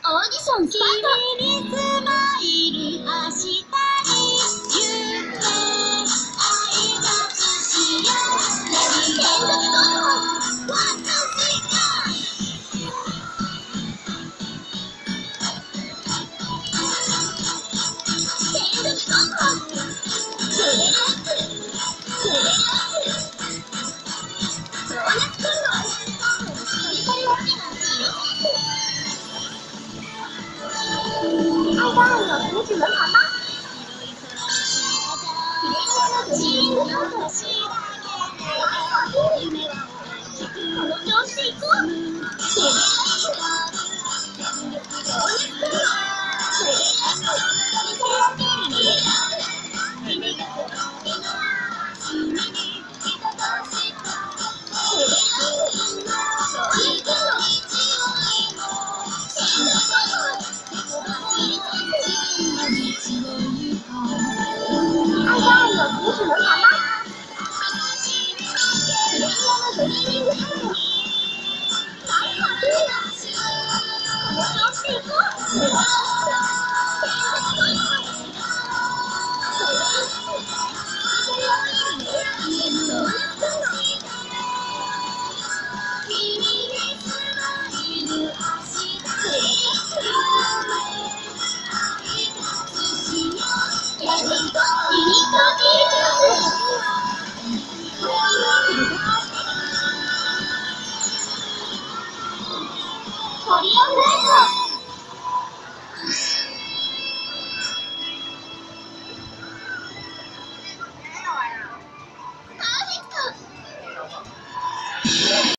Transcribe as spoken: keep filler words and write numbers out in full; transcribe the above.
オーディションスタート。君にスマイル明日に行って挨拶しよう。連続合法ワンツースリーゴー。連続合法それがそれがドーナツコンボ。それは爱大有图纸轮盘吗？きれいなチームの星。